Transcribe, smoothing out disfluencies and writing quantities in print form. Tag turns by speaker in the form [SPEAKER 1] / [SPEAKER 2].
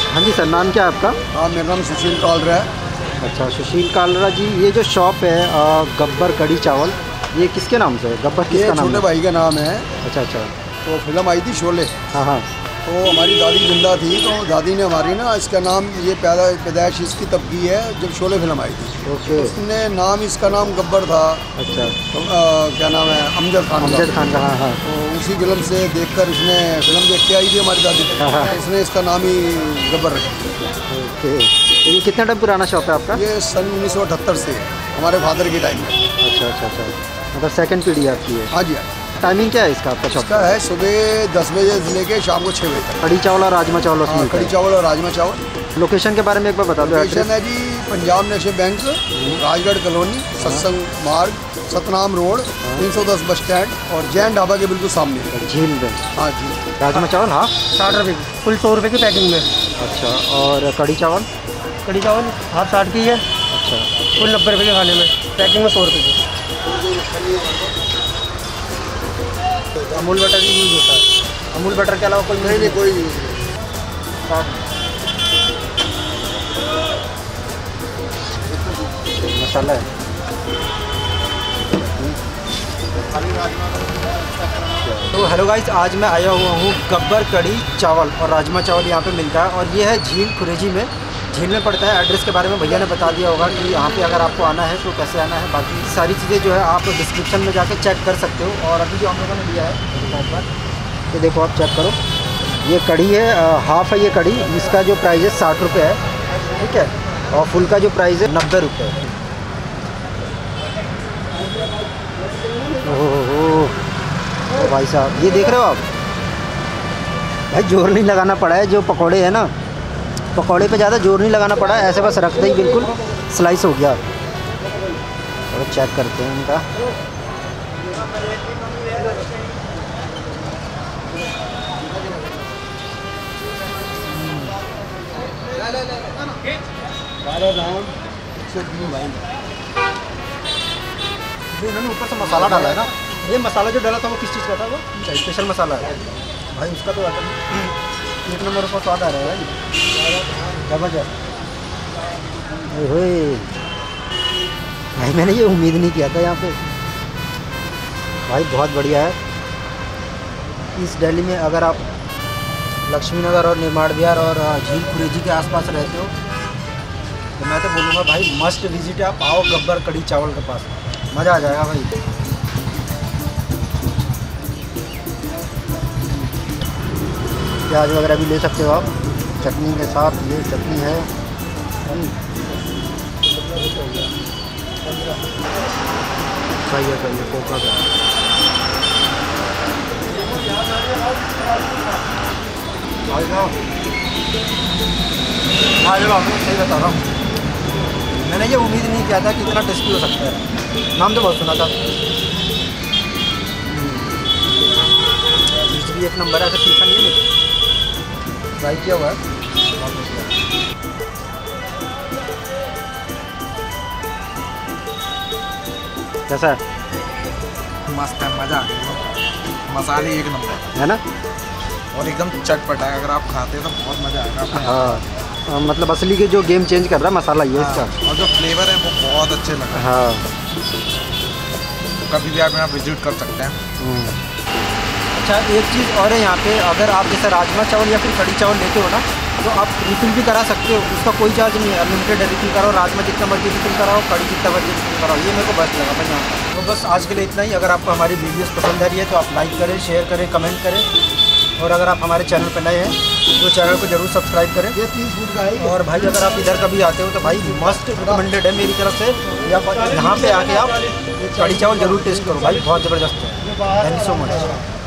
[SPEAKER 1] हाँ जी सर, नाम क्या है आपका?
[SPEAKER 2] हाँ, मेरा नाम सुशील कालरा है।
[SPEAKER 1] अच्छा, सुशील कालरा जी, ये जो शॉप है गब्बर कड़ी चावल, ये किसके नाम से है? गब्बर किसका नाम है?
[SPEAKER 2] छोटे भाई का नाम है।
[SPEAKER 1] अच्छा अच्छा।
[SPEAKER 2] तो फिल्म आई थी शोले।
[SPEAKER 1] हाँ हाँ।
[SPEAKER 2] तो हमारी दादी जिंदा थी, तो दादी ने हमारी ना इसका नाम, ये पैदाइश इसकी तब की है जब शोले फिल्म आई थी।
[SPEAKER 1] ओके।
[SPEAKER 2] तो उसने नाम, इसका नाम गब्बर था।
[SPEAKER 1] अच्छा।
[SPEAKER 2] तो क्या नाम है, अमजद खान
[SPEAKER 1] का। हाँ हाँ।
[SPEAKER 2] तो उसी फिल्म से देखकर इसने, फिल्म देख के आई थी हमारी दादी।
[SPEAKER 1] हाँ हाँ।
[SPEAKER 2] इसने इसका नाम ही गब्बर रखा।
[SPEAKER 1] ओके। ये कितना टाइम पुराना शॉप है आपका?
[SPEAKER 2] ये सन 1978 से हमारे फादर के टाइम में।
[SPEAKER 1] अच्छा अच्छा अच्छा, मतलब सेकंड पीढ़ी आपकी है?
[SPEAKER 2] हाँ जी हाँ।
[SPEAKER 1] टाइमिंग क्या है इसका आपका शॉप
[SPEAKER 2] इसका है सुबह 10 बजे से लेके शाम को 6 बजे तक।
[SPEAKER 1] कड़ी चावल और राजमा चावल उसमें?
[SPEAKER 2] कड़ी चावल और राजमा चावल।
[SPEAKER 1] लोकेशन के बारे में एक बार बता दो।
[SPEAKER 2] लोकेशन है जी Punjab national bank, Rajgarh colony, Satsang Marg, Satnam road, 310 bus stand और जैन ढाबा के बिल्कुल सामने
[SPEAKER 1] झील में।
[SPEAKER 2] हाँ जी।
[SPEAKER 1] राजमा चावल हाँ
[SPEAKER 3] 60 रुपये की, फुल 100 रुपये की पैकिंग में।
[SPEAKER 1] अच्छा, और कड़ी चावल?
[SPEAKER 3] कड़ी चावल हाफ 60 की है।
[SPEAKER 1] अच्छा,
[SPEAKER 3] फुल 90 रुपये के खाने में, पैकिंग में 100 रुपये की।
[SPEAKER 1] अमूल बटर भी यूज़ होता है? अमूल बटर के अलावा कोई
[SPEAKER 2] नहीं कोई यूज़ नहीं।
[SPEAKER 1] मसाला है। तो हेलो गाइस, आज मैं आया हुआ हूँ गब्बर कड़ी चावल और राजमा चावल यहाँ पे मिलता है, और ये है झील खुरेजी में। झील में पड़ता है। एड्रेस के बारे में भैया ने बता दिया होगा कि यहाँ पे अगर आपको आना है तो कैसे आना है। बाकी सारी चीज़ें जो है आप डिस्क्रिप्शन में जाके चेक कर सकते हो। और अभी जो हम लोगों ने लिया है तो देखो, आप चेक करो, ये कड़ी है, हाफ़ है ये कड़ी। इसका जो प्राइस है 60 रुपये है, ठीक है। और फुल का जो प्राइस है 90 रुपये। ओह भाई साहब, ये देख रहे हो आप भाई, जोर नहीं लगाना पड़ा है। जो पकौड़े हैं ना, पकौड़े पे ज़्यादा जोर नहीं लगाना पड़ा है, ऐसे बस रखते ही बिल्कुल स्लाइस हो गया। और चेक करते हैं इनका। इन्होंने ऊपर से मसाला डाला है ना, ये मसाला जो डाला था वो किस चीज़ का था? वो स्पेशल मसाला है भाई, उसका तो एक नंबर का स्वाद आ रहा है भाई, जबरदस्त। भाई मैंने ये उम्मीद नहीं किया था यहाँ पे भाई, बहुत बढ़िया है। इस दिल्ली में अगर आप लक्ष्मी नगर और निर्माण विहार और झील खुरेजी के आसपास रहते हो तो मैं तो बोलूँगा भाई मस्ट विजिट। आप आओ गब्बर कड़ी चावल के पास, मज़ा आ जाएगा भाई। प्याज वगैरह भी ले सकते हो आप चटनी के साथ। ये चटनी है, सही है कोका का। सही बता रहा हूँ, मैंने ये उम्मीद नहीं किया था कि इतना टेस्टी हो सकता है। नाम तो बहुत सुना था। डिश भी एक नंबर है, ऐसा तीखा नहीं है, ट्राई किया हुआ है। कैसा है?
[SPEAKER 4] मस्त है, मज़ा आ गया। मसाले एक नंबर
[SPEAKER 1] है ना,
[SPEAKER 4] और एकदम चटपटा है। अगर आप खाते हैं तो बहुत मज़ा आएगा।
[SPEAKER 1] हाँ, मतलब असली के जो गेम चेंज कर रहा है मसाला ये इसका।
[SPEAKER 4] और जो फ्लेवर है वो बहुत अच्छे लग रहे हैं।
[SPEAKER 1] हाँ,
[SPEAKER 4] कभी भी आप यहाँ विजिट कर सकते हैं।
[SPEAKER 1] अच्छा, एक चीज़ और है यहाँ पे, अगर आप जैसे राजमा चावल या फिर कड़ी चावल लेते हो ना तो आप रिफ़िल भी करा सकते हो, उसका कोई चार्ज नहीं है। अनलिमिटेड रिफ़िल कराओ, राजमा जितना मर्जी रिफ़िल कराओ, कड़ी जितना मर्जी रिफ़िल कराओ। ये मेरे को बेस्ट लगा भाई यहाँ पर। तो बस आज के लिए इतना ही। अगर आपको हमारी वीडियोस पसंद आ रही है तो आप लाइक करें, शेयर करें, कमेंट करें, और अगर आप हमारे चैनल पर नए हैं तो चैनल को जरूर सब्सक्राइब करें।
[SPEAKER 2] ये 30 फुट का है।
[SPEAKER 1] और भाई अगर आप इधर कभी आते हो तो भाई मस्ट रिकमेंडेड है मेरी तरफ से, या यहाँ पे आके आप कड़ी चावल जरूर टेस्ट करो भाई, बहुत ज़बरदस्त है। Thank you so much.